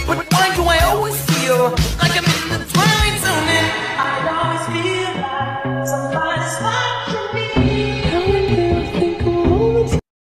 But why do I always feel like I'm in the twilight zone? And I don't